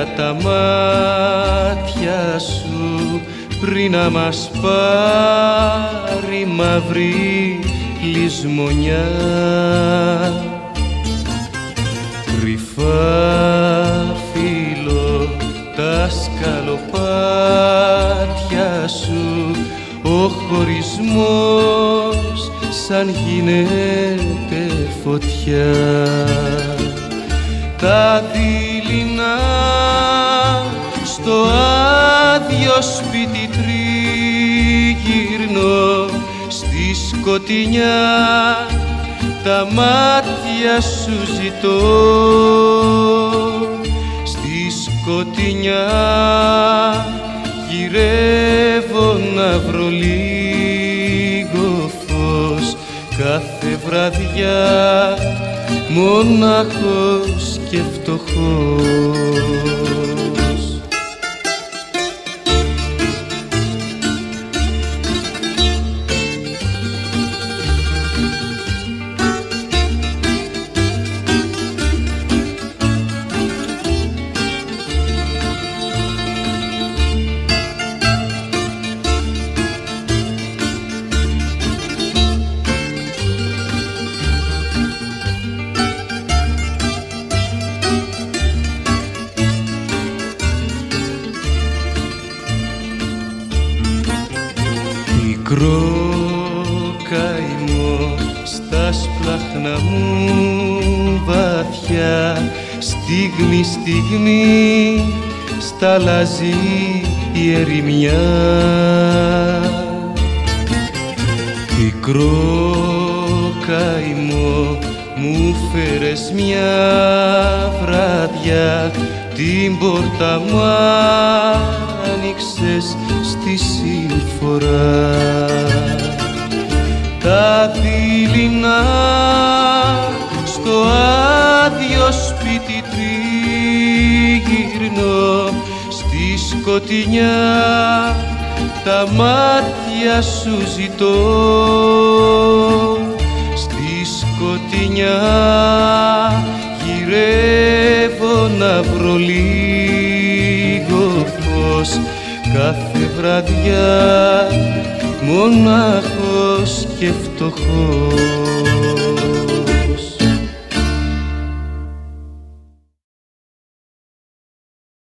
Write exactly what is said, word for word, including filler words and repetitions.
τα μάτια σου πριν να μας πάρει μαύρη λησμονιά. Κρυφά φύλλω τα σκαλοπάτια σου, ο χωρισμός σαν γίνεται φωτιά. Τα δειλινά στο άδειο σπίτι τριγυρνώ, στη σκοτεινιά τα μάτια σου ζητώ. Στη σκοτεινιά γυρεύω να βρω λίγο φως, κάθε βραδιά μονάχος και φτωχός. Μικρό καημό στα σπλάχνα μου βαθιά, στιγμή στιγμή σταλάζει η ερημιά. Μικρό καημό μου φέρες μια βράδια, την πόρτα μου άνοιξες στη συμφορά. Τα δειλινά στο άδειο σπίτι τριγυρνώ, στη σκοτεινιά τα μάτια σου ζητώ. Στη σκοτεινιά γυρεύω να βρω λίγο φως, κάθε βραδιά μονάχος και φτωχός.